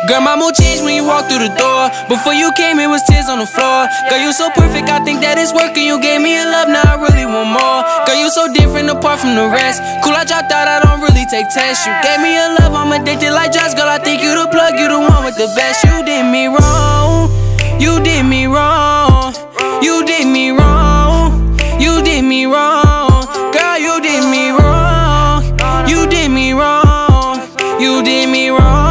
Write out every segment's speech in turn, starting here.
Girl, my mood changed when you walked through the door. Before you came, it was tears on the floor. Girl, you so perfect, I think that it's working. You gave me a love, now I really want more. Girl, you so different apart from the rest. Cool, I dropped out, I don't really take tests. You gave me a love, I'm addicted like drugs. Girl, I think you the plug, you the one with the best. You did me wrong, you did me wrong, you did me wrong, you did me wrong. Girl, you did me wrong, you did me wrong, you did me wrong.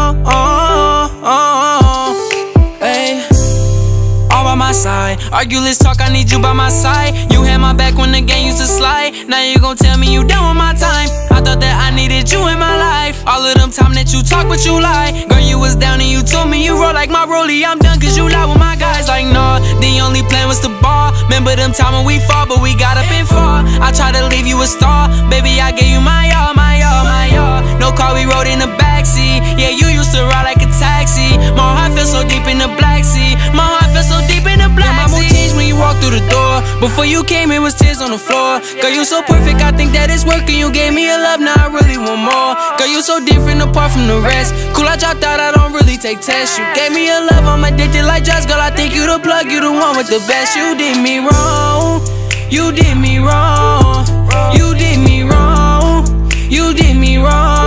Hey, all by my side, argue, let's talk, I need you by my side. You had my back when the game used to slide. Now you gon' tell me you done with my time. I thought that I needed you in my life. All of them time that you talk but you lie. Girl, you was down and you told me you roll like my rollie. I'm done cause you lie with my guys like nah. The only plan was to ball. Remember them time when we fought but we got up and fought. I tried to leave you a star. Baby, I gave you my all, my all, my all. No car, we rode in the backseat. Yeah, you used to ride like a taxi. My heart feels so deep in the Black Sea. My heart feels so deep in the Black Sea. My mood changed when you walked through the door. Before you came, it was tears on the floor. Girl, you so perfect, I think that it's working. You gave me a love, now I really want more. Girl, you so different apart from the rest. Cool, I dropped out, I don't really take tests. You gave me a love, I'm addicted like drugs. Girl, I think you the plug, you the one with the best. You did me wrong, you did me wrong, you did me wrong, you did me wrong.